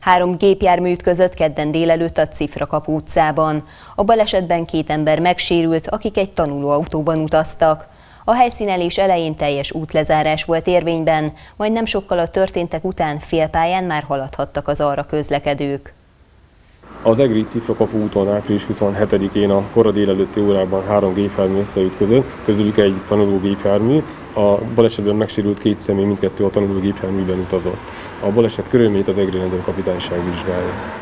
3 gépjármű ütközött kedden délelőtt a Cifrakapu utcában. A balesetben 2 ember megsérült, akik egy tanulóautóban utaztak. A helyszínelés elején teljes útlezárás volt érvényben, majd nem sokkal a történtek után félpályán már haladhattak az arra közlekedők. Az egri Cifrakapu úton április 27-én a kora délelőtti órában 3 gépjármű összeütközött, közülük egy tanulógépjármű. A balesetben megsérült 2 személy, mindkettő a tanulógépjárműben utazott. A baleset körülményeit az egri rendőrkapitányság vizsgálja.